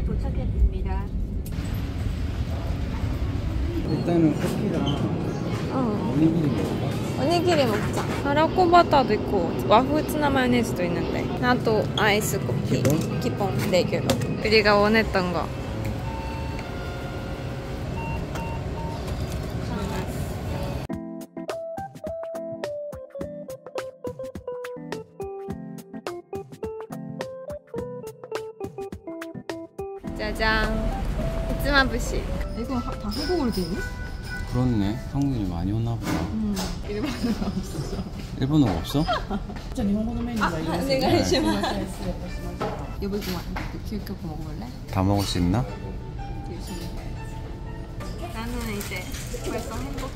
역에 도착했습니다. 일단은 커피랑 오니기리 먹을까? 오니기리 먹자. 하라코바타도 있고 와후츠나 마요네즈도 있는데. 아 또 아이스 커피. 기본 레귤러. 우리가 원했던 거. 짜잔. 히츠마부시. 이거 다 한국어로 돼 있네? 그렇네. 한국인이 많이 오나 보다. 일본어가 없어. 일본어가 없어? 여보지만究極 먹어볼래? 다 먹을 수 있나? 나는 이제 벌써 행복해.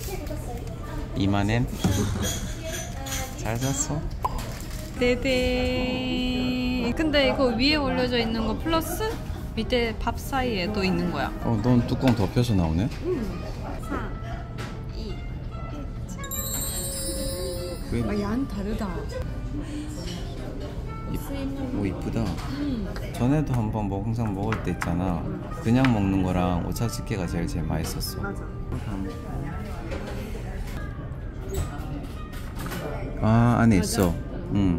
2만엔? 잘 잤어? 네네. 근데 이거 위에 올려져 있는 거 플러스 밑에 밥 사이에 또 있는 거야. 넌 뚜껑 덮여서 나오네? 3, 2, 1. 왜? 양 다르다. 오 이쁘다. 전에도 한번 항상 먹을 때 있잖아. 그냥 먹는 거랑 오차즈케가 제일 맛있었어. 맞아. 아 안에 있어. 응.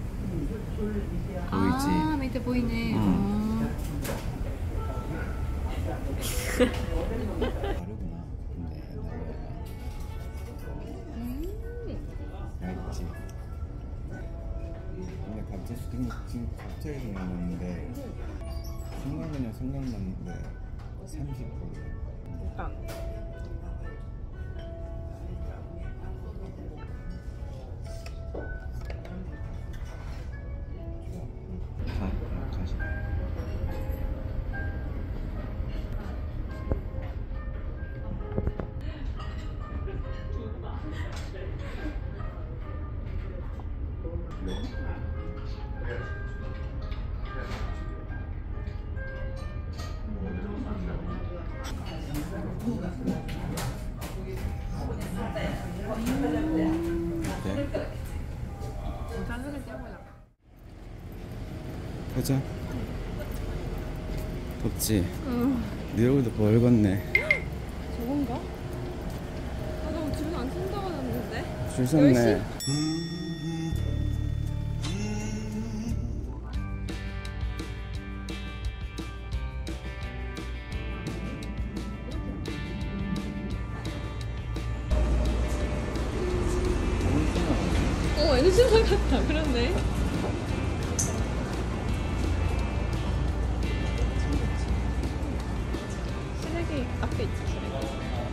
보이지? 아 밑에 보이네. 다르구나. 근데 맛있지. 근데 지금 갑자기 생각났는데 생각나냐 생각났는데 30불. 가시. 가자. 덥지? 네 얼굴도 벌겋네. 저건가? 아, 나 줄은 안 쓴다고 하는데. 줄 섰네. 에너지바 같다. 그렇네. 쓰레기 앞에 있지, 쓰레기.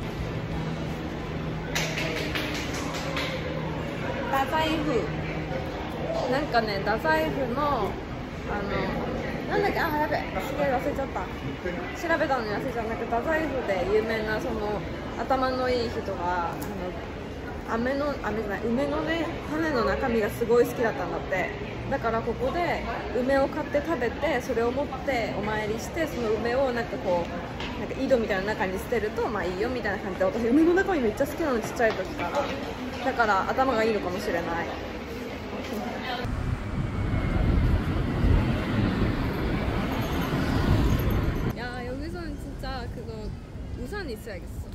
나사이프. なんかね、太宰府のなんだっけ、あ、やべ、すげえ忘れちゃった。調べたのに忘れちゃったけど、太宰府で有名なその頭のいい人が梅のね、種の中身がすごい好きだったんだって。だからここで梅を買って食べて、それを持ってお参りして、その梅をなんかこうなんか井戸みたいな中に捨てるとまあいいよみたいな感じで、私梅の中身めっちゃ好きなの、ちっちゃい時から。だから頭がいいのかもしれない。야, 여기서는 진짜 그거 우산 있어야겠어.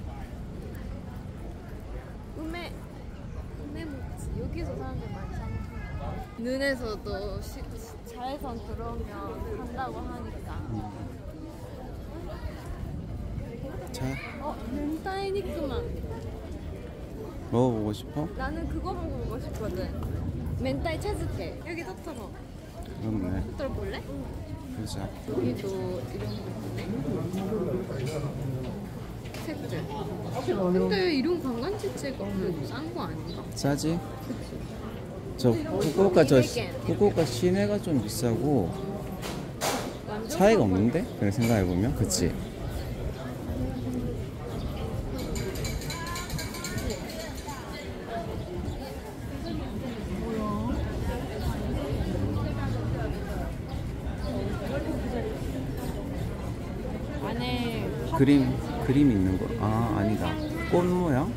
우메모치. 여기서 사람들 많이 사 먹어. 눈에서도 자외선 들어오면 간다고 하니까. 자, 멘타이니크만. 먹어보고 싶어? 나는 그거 먹어보고 싶거든. 멘타이 차즈케. 여기 토토로. 그렇네. 토토로 볼래? 보자. 여기도 이런 거 있네. 색들. 근데 이런 관광지체가 싼 거 아닌가? 싸지? 저 후쿠오카 시내가 좀 비싸고 차이가 없는데? 그래 생각해보면 그치? 안에 그림 있는 거. 아 아니다. 꽃 모양?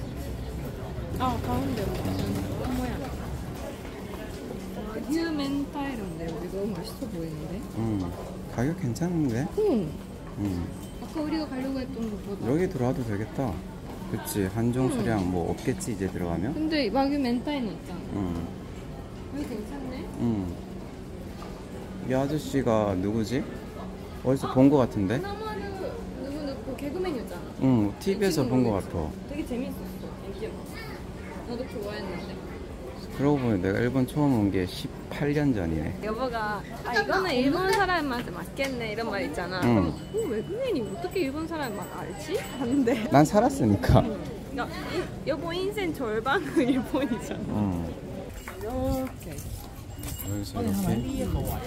가운데 모양. 휴멘타이로인데 여기 너무 맛있어 보이는데? 가격 괜찮은데? 응. 아까 우리가 가려고 했던 것보다. 여기 들어와도 되겠다. 그치, 한정 수량 뭐 없겠지 이제 들어가면? 근데 와규 멘타이는 있잖아. 응. 여기 괜찮네. 응. 이 아저씨가 누구지? 어디서 본 거 같은데? 하나마루 누구 개그맨이었잖아. 응, TV에서 본 거 같아. 되게 재밌었어. 인기가. 나도 좋아했는데. 그러고 보니 내가 일본 처음 온 게 18년 전이네. 여보가 아 이거는 일본 사람한테 맞겠네 이런 말 있잖아. 응. 그럼 외국인이 어떻게 일본 사람 맛 알지? 하는데. 난 살았으니까. 그러니까 여보 인생 절반은 일본이잖아. 응. 이렇게. 여기서 이렇게.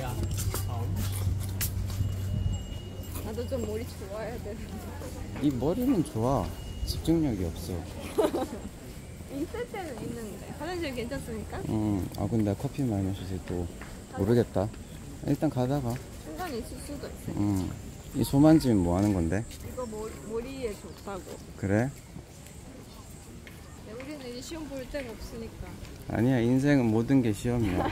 나도 좀 머리 좋아야 되는데. 이 머리는 좋아. 집중력이 없어. 있을 때는 있는데 화장실 괜찮습니까? 아 근데 커피 많이 마셔서 또 모르겠다. 일단 가다가. 순간이 있을 수도 있어. 이 소만지면 뭐 하는 건데? 이거 머리에 좋다고. 그래? 우리는 이제 시험 볼 데가 없으니까. 아니야, 인생은 모든 게 시험이야.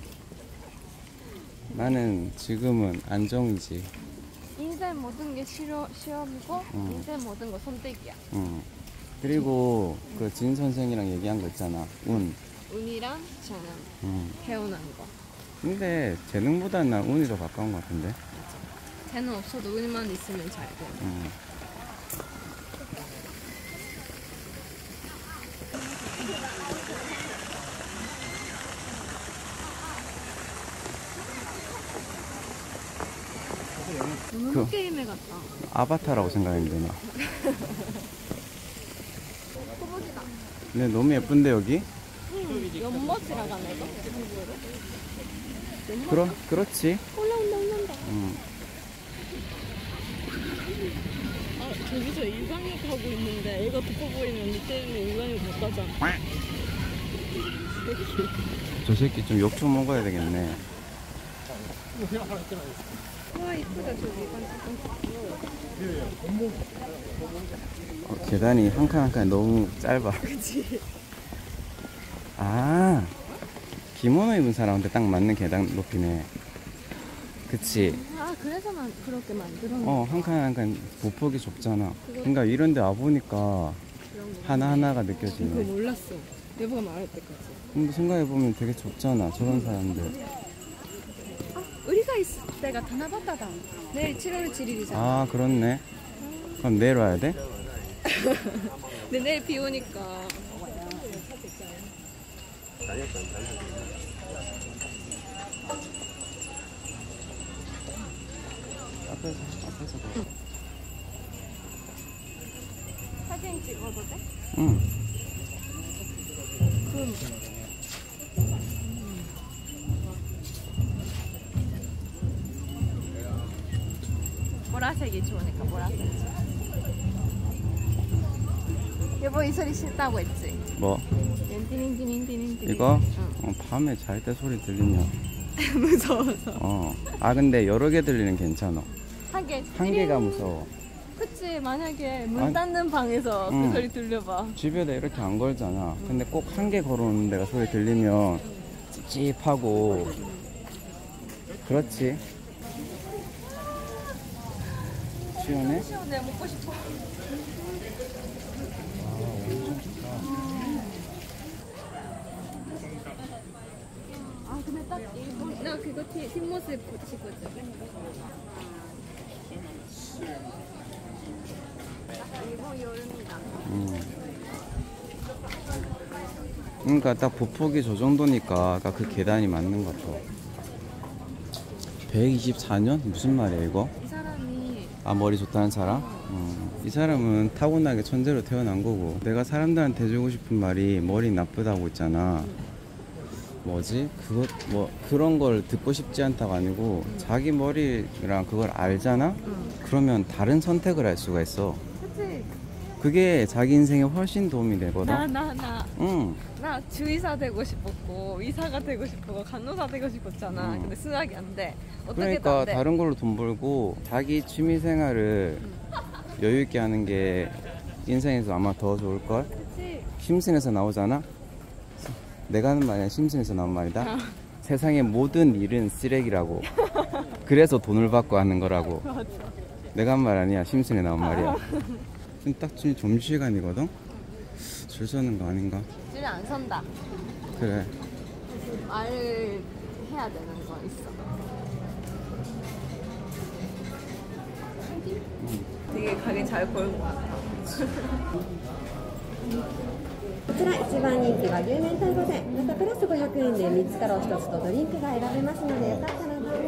나는 지금은 안정이지. 인생 모든 게 시험이고 인생 모든 거 선택이야. 그리고 그 진 선생이랑 얘기한 거 있잖아. 운이랑 재능, 태어난 거. 근데 재능보다는 난 운이 더 가까운 것 같은데. 재능 없어도 운만 있으면 잘 돼. 너무 게임에 같다. 아바타라고 생각했는데 나. 꼬부기다. 근데 너무 예쁜데 여기? 연못이라고 하나 이거? 그렇지. 올라온다. 아 저기서 일광욕 하고 있는데 애가 덮어 보이면 밑에는 일광욕 못 가잖아. 저 새끼 좀 욕 좀 먹어야 되겠네. 와 이쁘다 저기. 계단이 한 칸 한 칸 너무 짧아. 그치. 아, 기모노 입은 사람한테 딱 맞는 계단 높이네. 그치? 아 그래서 그렇게 만들었네. 한 칸 한 칸 보폭이 좁잖아. 그러니까 이런 데 와보니까 하나하나가 그거 느껴지네. 몰랐어. 여보가 말할 때까지. 근데 생각해보면 되게 좁잖아, 저런 사람들. 우리가 있을 때가 다나바타다. 내일 7월 7일이잖아. 아, 그렇네. 그럼 내일 와야 돼? 근데 내일 비 오니까. 앞에서 봐. 사진 찍어도 돼? 응. 그럼. 보라색이 좋으니까 보라색. 여보 이 소리 싫다고 했지? 뭐? 띠링띠링띠링띠링. 이거? 응. 밤에 잘 때 소리 들리면. 무서워서. 아, 근데 여러 개 들리는 괜찮아. 한 개가 무서워. 그치 만약에 문 아니, 닫는 방에서 그 소리 들려봐. 집에다 이렇게 안 걸잖아. 근데 꼭 한 개 걸어오는 데가 소리 들리면 찝찝하고. 그렇지. 시원해? 시원해 먹고 싶어. 아 근데 딱 일본 나 그거 뒷모습 붙이고 있어. 일본 여름이다. 그러니까 딱 보폭이 저 정도니까 아까 그 계단이 맞는 것 같아. 124년? 무슨 말이야 이거? 이 사람이 아, 머리 좋다는 사람? 이 사람은 타고나게 천재로 태어난 거고, 내가 사람들한테 해주고 싶은 말이 머리 나쁘다고 있잖아. 뭐지? 뭐 그런 걸 듣고 싶지 않다가 아니고 자기 머리랑 그걸 알잖아? 그러면 다른 선택을 할 수가 있어. 그치? 그게 자기 인생에 훨씬 도움이 되거든. 나 주의사 되고 싶었고 의사가 되고 싶고 간호사 되고 싶었잖아. 근데 수학이 안 돼. 어떻게 그러니까 안 돼? 다른 걸로 돈 벌고 자기 취미 생활을 여유 있게 하는 게 인생에서 아마 더 좋을 걸. 그치? 심슨에서 나오잖아. 내가 하는 말이 아니라 심슨에서 나온 말이다. 세상의 모든 일은 쓰레기라고. 그래서 돈을 받고 하는 거라고. 맞아. 내가 한 말 아니야. 심슨에 나온 말이야. 지금 딱 지금 점심시간이거든? 줄 서는 거 아닌가? 줄 안 선다. 그래. 말을 해야 되는 거 있어. 되게 가게 잘 걸고 같아. こちら一番人気は牛明太御膳、またプラス500円で3つから1つとドリンクが選べますのでよかったらどうぞ。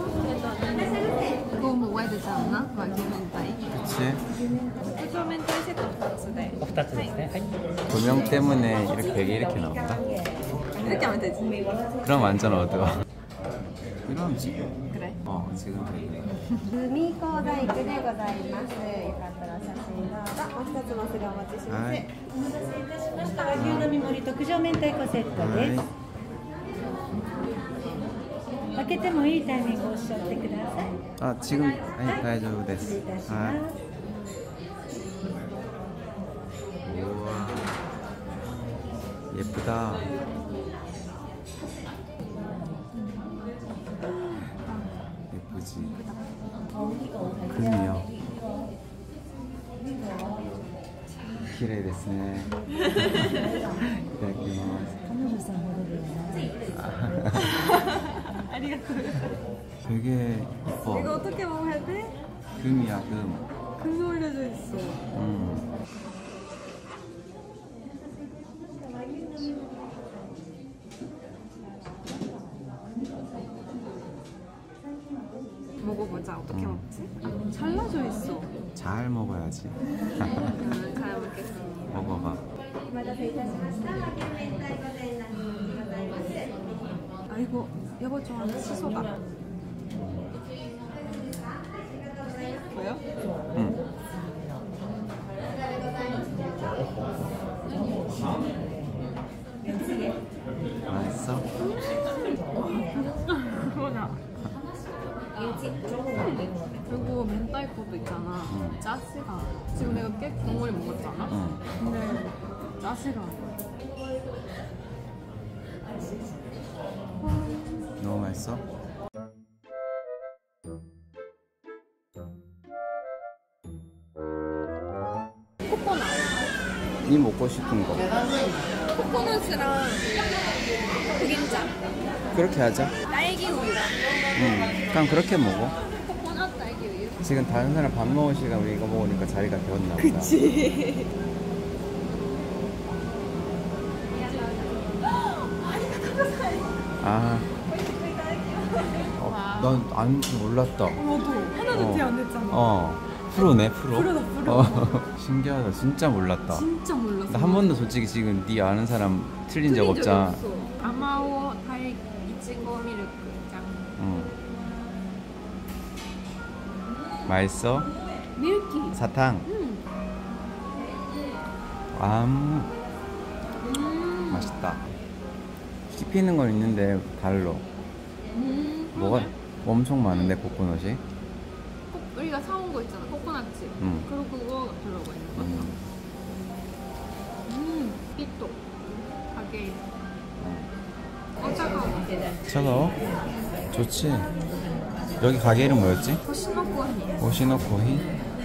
그거 먹어야 되지 않나? 와규멘타이. 그치? 와규멘타이 세트 2つで. 2つですね。はい。 조명 때문에 이렇게 되게 이렇게 나온다. 이렇게 하면 되지. 그럼 완전 어두워. 그럼 지금. 그래. 지금 되게. 海講細工でございます。よかったら写真どうぞ。もう一つもすぐお持ちします。 아이. お待たせいたしました。和牛の身盛り特上明太子セットです。開けてもいいタイミングをおっしゃってください。 아 지금 아니 다이저브 失礼 데스. いたしま 아. す。 우와. 예쁘다. 예쁘지. 금이요. 기레이 데스네. 이따키마스. 彼女さんほどではない。 되게 이거 이뻐. 어떻게 먹어야 돼? 금이야 금. 금이 올려져 있어. 먹어보자. 어떻게 먹지? 아, 잘라져 있어. 잘 먹어야지. 잘 먹겠습니다. 먹어봐. お待たせいたしました。和牛明太御膳の人気ございます。 아 이거 여보 좋아하는 시소다. 뭐요? 응. 맛있어? 뭐냐? 그리고明太子도 있잖아. 짜지가. 지금 내가 꽤 국물이 먹었잖아. 응. 근데 짜지가. 너무 맛있어? 코코넛. 네 먹고 싶은 거. 코코넛이랑 흑임자. 그렇게 하자. 딸기 우유. 응. 그냥 그렇게 먹어. 코코넛 딸기 우유. 지금 다른 사람 밥 먹을 시간 우리 이거 먹으니까 자리가 비었나 보다. 그치. 아. 난안 몰랐다. 나도 하나도 티 안 냈잖아. 프로네 프로. 프로다, 프로. 신기하다. 진짜 몰랐다. 진짜 몰랐어. 나 한 번도 솔직히 지금 네 아는 사람 틀린 적 없잖아. 없어. 아마오 달 이치고 밀크 짱. 응. 맛있어? 밀키. 사탕. 맛있다. 씹히는 건 있는데 달러. 뭐가 엄청 많은데 코코넛이? 우리가 사온 거 있잖아. 코코넛칩. 응. 그리고 그거 들어가 있는 거 같아. 삐또. 가게. 차가워. 차가워? 좋지. 여기 가게 이름 뭐였지? 호시노코히. 오시노코히?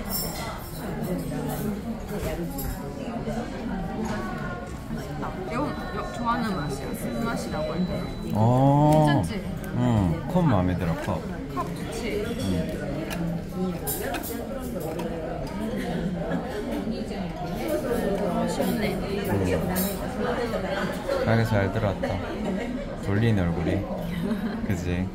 나 좋아하는 맛이야. 쓴맛이라고 할 때. 괜찮지? 응. 컵 마음에 들어, 컵. 컵 좋지. 시원해. 가게 잘 들어왔다. 졸린 얼굴이. 그지?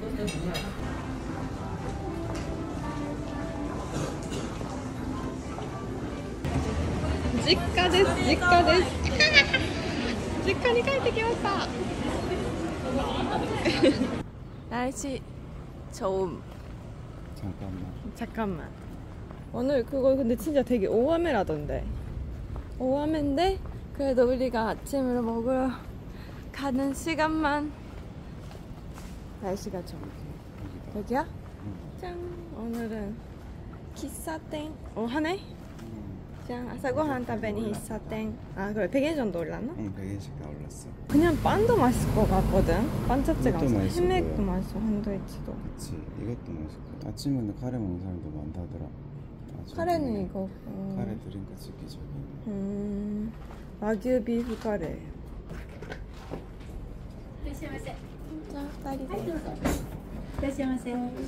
직가です. 직가です. 実家に帰ってきました. 날씨 좋음. 잠깐만. 오늘 그거 근데 진짜 되게 오와매라던데. 오와매인데 그래도 우리가 아침을 먹으러 가는 시간만 날씨가 좋아. 여기야? 짠. 오늘은 기사땡. 하네? じゃあ朝ごはん食べに喫茶店. 아 그래 백엔션도 올랐나? 응, 100엔씩 다 올랐어. 그냥 빵도 맛있을 것 같거든. 빵 자체가 이것도 맛있어 햄맥도 보여. 맛있어. 샌드위치도. 그치, 이것도 맛있고. 아침에는 카레 먹는 사람도 많다더라. 카레는 이거. 카레 드링크 찍기 전에. 와규 비프 카레. いらっしゃいませ。い 자, 2人で. らっしゃいませ。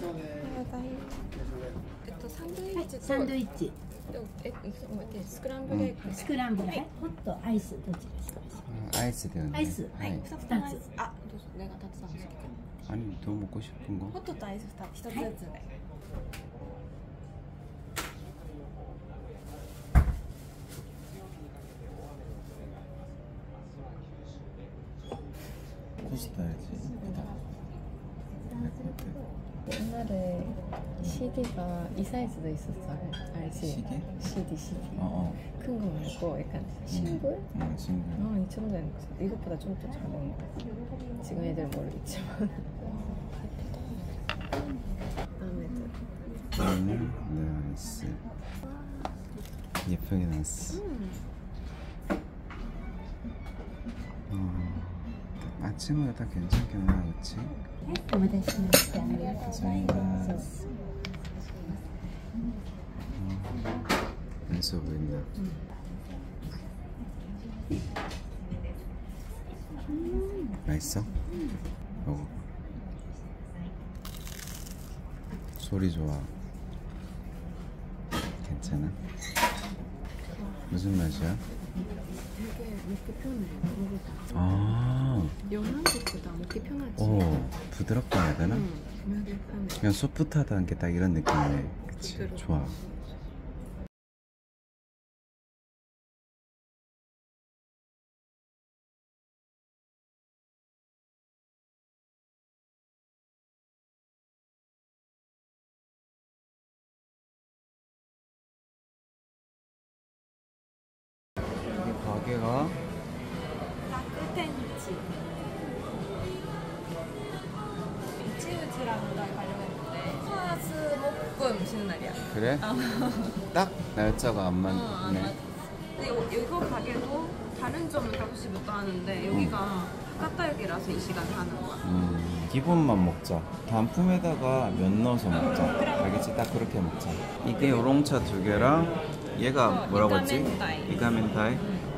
サンドイッチ。 スクランブルエッグ。 スクランブル。はい。ホットアイスどちらですか。 아이스 되는데. アイス。はい。 네. 2つ。 아, 내가 따뜻한 거 시킬게. 아니, 더 먹고 싶은 거? 호떡도 아이스 1つずつで. 코스타 해야지. 옛날에 CD가 이 사이즈도 있었어. 알지? 시계? CD. 어. 큰 거 말고 약간 싱글? 응, 싱글. 이 정도는 이것보다 좀 더 작은 거. 지금 애들 모르겠지만. 마음에 들어. 나이스. 예쁘게 나왔어. 아침으로 딱 괜찮게 나왔지? お待たせしました。ありがとうございます。 맛있어 보인다. 맛있어? 먹어. 소리 좋아. 괜찮아? 무슨 맛이야? 되게 먹기 편해. 먹어봐. 아, 연한 것보다 먹기 편하지. 부드럽게 해야 되나? 응, 먹기 편해. 그냥 소프트하다는 게 딱 이런 느낌이네. 그치? 부드럽고. 좋아. 이 가게가 따뜻한지. 이치우치랑 나 가려고 했는데 화수목금 쉬는 날이야. 그래? 딱 날짜가 안 안 맞네. 맞았어. 근데 이거 가게도 다른 점은 5시부터 하는데 여기가 가까역이라서 이 시간 하는 거야. 기본만 먹자. 단품에다가 면 넣어서 먹자. 알겠지? 딱 그렇게 먹자. 이게 우롱차 2개랑 얘가 뭐라고 했지? 이가멘타이. 이가멘타이.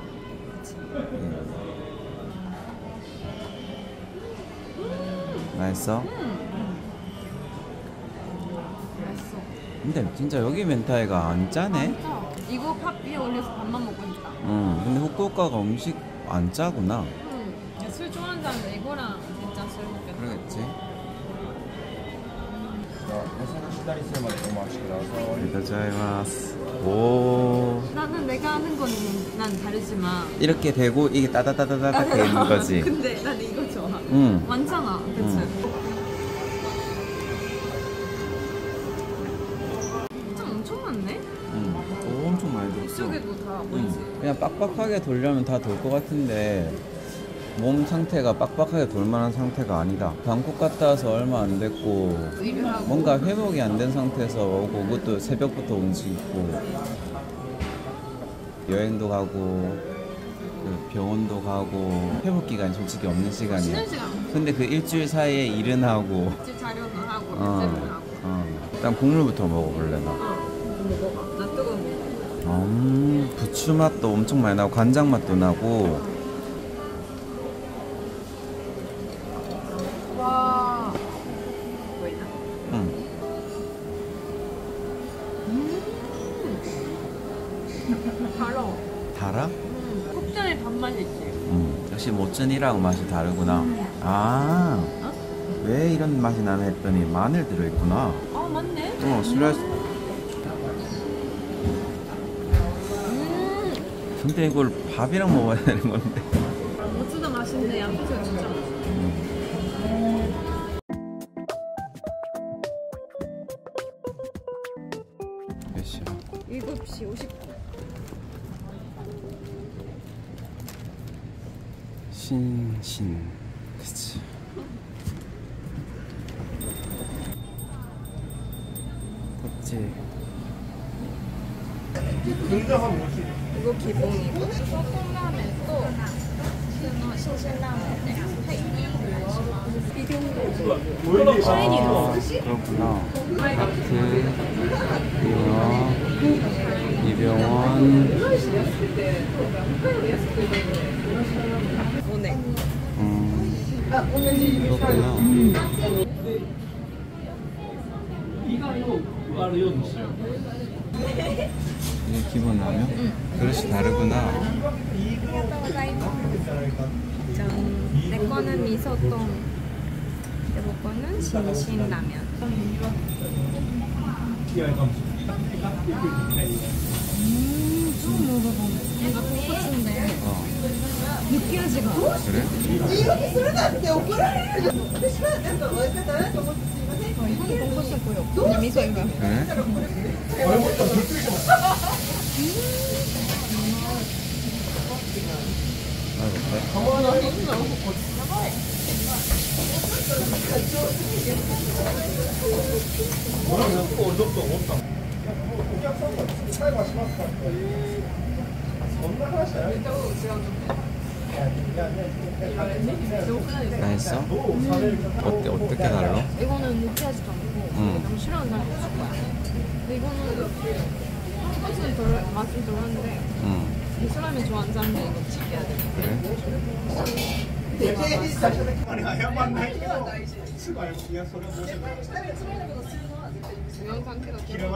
맛있어? 맛있어. 근데 진짜 여기 멘타이가 안 짜네? 이거 밥 위에 올려서 밥만 먹고 있다. 근데 후쿠오카가 음식 안 짜구나. 술 좋아하는 사람들 이거랑 진짜 술 먹겠다. 그러겠지? お皿下にするまでお待ちください。 이다자이마스. 오. 나는 내가 하는 거는 난 다르지만 이렇게 되고 이게 따다다다닥 돼 있는 거지. 근데 나는 이거 좋아. 응. 많잖아. 그치? 진짜 엄청 많네? 오, 엄청 많이 들었어. 이쪽에도 다 뭐지? 그냥 빡빡하게 돌려면 다 돌 것 같은데 몸 상태가 빡빡하게 돌 만한 상태가 아니다. 방콕 갔다 와서 얼마 안 됐고 일을 하고 뭔가 회복이 안 된 상태에서 오고 그것도 새벽부터 움직이고 여행도 가고 그 병원도 가고 회복 기간이 솔직히 없는 시간이야. 쉬는 시간 근데 그 일주일 사이에 일은 하고 집 자료도 하고 렌즈도 하고 일단 국물부터 먹어볼래 나. 먹어봐. 나 뜨거운 거. 부추 맛도 엄청 많이 나고 간장 맛도 나고. 와 보이나? 응. 달아. 달아? 국전의 밥맛 있지? 역시 모cen이랑 맛이 다르구나. 아, 왜 이런 맛이 나나 했더니 마늘 들어있구나. 아 맞네. 슬라이스. 근데 이걸 밥이랑 먹어야 되는 건데. 모츠도 맛있는데 양꼬치가 진짜 맛있어. 몇 시야? 7시 50분. 신신. 그치. 덥지. 이거 기본이고 소금라면 또 신신라면 네. 그렇구나. 하트, 이병헌. 오네. 그렇구나. 이게 기본 라면? 그릇이 다르구나. 짠. 내 거는 미소똥. 내 거는 신신라면. 처음 먹어봐. 뭔가 돈코츠인데 느끼하지가 않아. 그래? 이거는 돈코츠 보여. 그냥 미소 이거야. 그래? 맛있어? 어떻게 달라? 이거는 느끼하지도 않고 너무 싫어하는 사람이 없을 거야. 근데 이거는 돈코츠는 맛은 덜한데 미소라면 좋아하는 사람들 이거 지켜야 돼. 그래? 이런 상태가 좀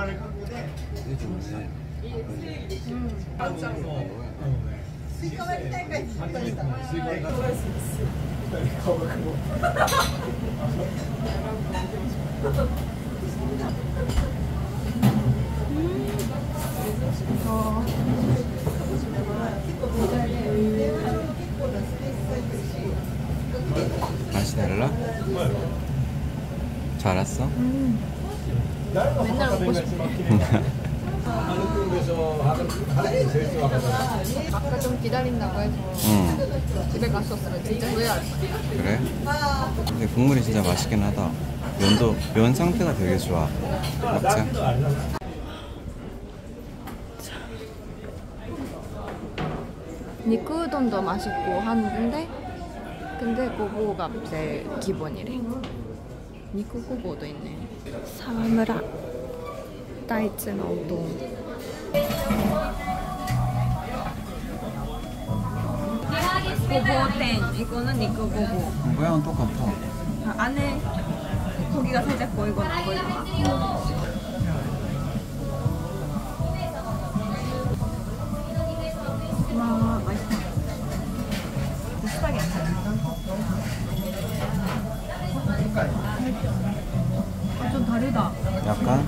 맛이 달라? 잘 알았어? 맨날 먹고 싶어. 아까 좀 기다린다고 해서 집에 갔었으면 진짜 후회할 거야. 그래? 근데 국물이 진짜 맛있긴 하다. 면 상태가 되게 좋아. 먹자. 니쿠 우동도 맛있고 하는데 근데 고보가 제일 기본이래. 니쿠 고보도 있네. 사무라 다이츠의 우동. 고보텐 이거는 니쿠 고보. 모양은 똑같아. 안에 고기가 살짝 보이거나 안 보이거나. 와 맛있다. 비슷하게 안 좀 다르다. 약간?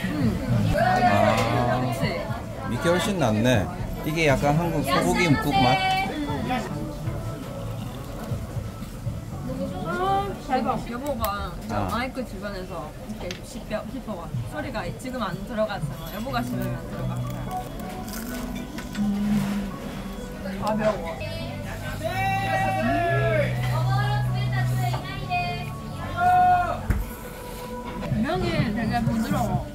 아, 그치? 이게 훨씬 낫네. 이게 약간 한국 소고기 묵국 맛? 대박. 여보가 아. 마이크 주변에서 이렇게 씹어봐. 소리가 지금 안 들어갔잖아. 여보가 씹으면 들어갔어요. 가벼워. 면이 되게 부드러워.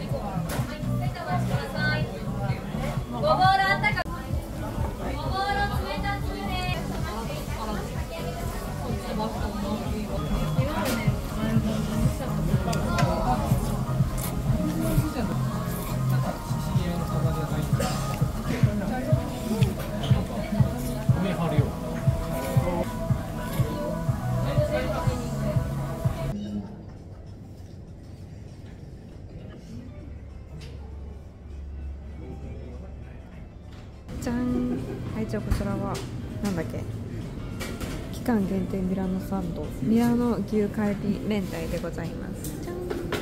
じゃん。はい、じゃあこちらはなんだっけ、期間限定ミラノサンド、ミラノ牛カルビ明太でございます。じゃん。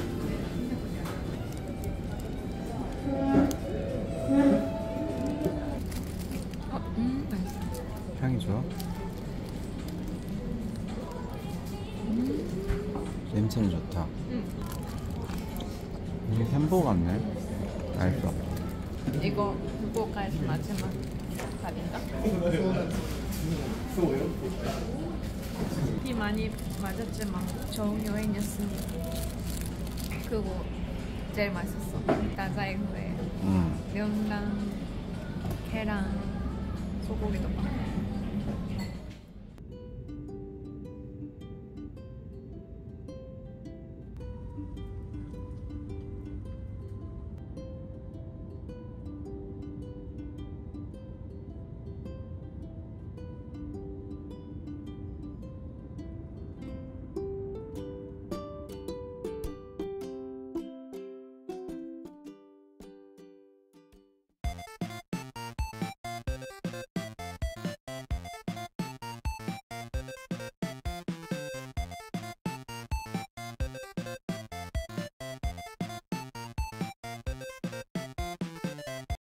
향이 좋아? 냄새는 좋다. 이게 햄버거 같네. 맛있어. 이거 후쿠오카에서 마지막 밥인가? 비 많이 맞았지만 좋은 여행이었습니다. 그리고 제일 맛있었어. 다자이후에 면랑 계란 소고기とか